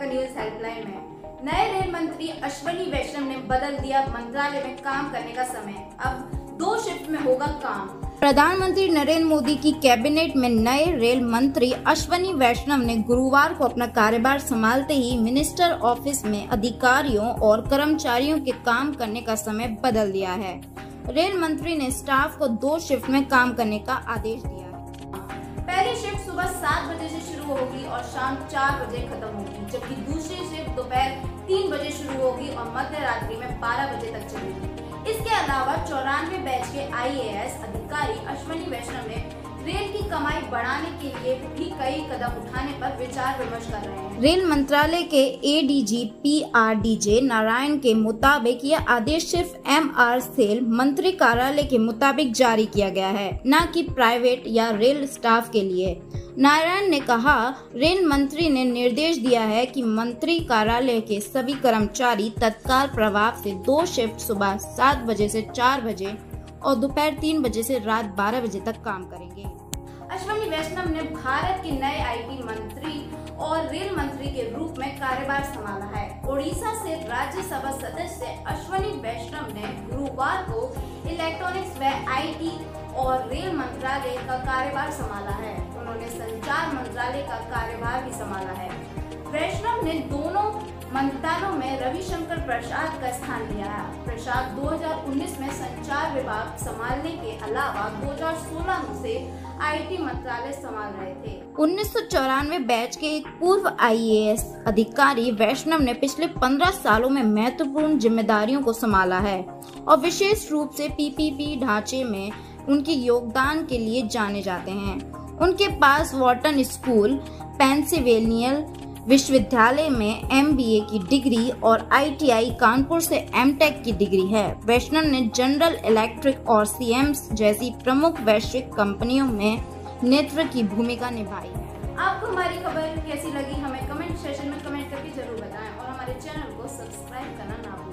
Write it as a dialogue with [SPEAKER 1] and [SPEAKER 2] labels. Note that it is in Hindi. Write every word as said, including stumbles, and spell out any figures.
[SPEAKER 1] का न्यूज हेल्पलाइन में। नए रेल मंत्री अश्वनी वैष्णव ने बदल दिया मंत्रालय में काम करने का समय, अब दो शिफ्ट में होगा काम। प्रधानमंत्री नरेंद्र मोदी की कैबिनेट में नए रेल मंत्री अश्वनी वैष्णव ने गुरुवार को अपना कार्यभार संभालते ही मिनिस्टर ऑफिस में अधिकारियों और कर्मचारियों के काम करने का समय बदल दिया है। रेल मंत्री ने स्टाफ को दो शिफ्ट में काम करने का आदेश दिया है। पहली शिफ्ट सुबह सात बजे से शुरू होगी और शाम चार बजे खत्म होगी, जबकि दूसरी शिफ्ट दोपहर तीन बजे शुरू होगी और मध्य रात्रि में बारह बजे तक चलेगी। इसके अलावा चौरानवे बैच के आई ए एस अधिकारी अश्वनी वैष्णव ने रेल की कमाई बढ़ाने के लिए भी कई कदम उठाने पर विचार विमर्श कर रहे हैं। रेल मंत्रालय के A D G P R D J Narayan के मुताबिक यह आदेश सिर्फ एम आर सेल मंत्री कार्यालय के मुताबिक जारी किया गया है, न कि प्राइवेट या रेल स्टाफ के लिए। नारायण ने कहा, रेल मंत्री ने निर्देश दिया है कि मंत्री कार्यालय के सभी कर्मचारी तत्काल प्रभाव से दो शिफ्ट सुबह सात बजे से चार बजे और दोपहर तीन बजे से रात बारह बजे तक काम करेंगे। अश्वनी वैष्णव ने भारत के नए आई टी मंत्री और रेल मंत्री के रूप में कार्यभार संभाला है। ओडिशा से राज्यसभा सदस्य अश्वनी वैष्णव ने गुरुवार को इलेक्ट्रॉनिक्स व आई टी और रेल मंत्रालय का कार्यभार संभाला है। उन्होंने संचार मंत्रालय का कार्यभार भी संभाला है। वैष्णव ने दोनों मंत्रालयों में रविशंकर प्रसाद का स्थान लिया है। प्रसाद दो हज़ार उन्नीस में संचार विभाग संभालने के अलावा दो हज़ार सोलह से आई टी मंत्रालय संभाल रहे थे। उन्नीस सौ चौरानवे बैच के एक पूर्व आई ए एस अधिकारी वैष्णव ने पिछले पंद्रह सालों में महत्वपूर्ण जिम्मेदारियों को संभाला है और विशेष रूप से पी पी पी ढांचे में उनके योगदान के लिए जाने जाते हैं। उनके पास वॉर्टन स्कूल, पेंसिल्वेनिया विश्वविद्यालय में एम बी ए की डिग्री और आई टी आई कानपुर से एम टेक की डिग्री है। वैष्णव ने जनरल इलेक्ट्रिक और सी एम्स जैसी प्रमुख वैश्विक कंपनियों में नेतृत्व की भूमिका निभाई है। आपको हमारी खबर कैसी लगी हमें कमेंट सेक्शन में कमेंट करके जरूर बताएं और हमारे चैनल को सब्सक्राइब करना ना भूलें।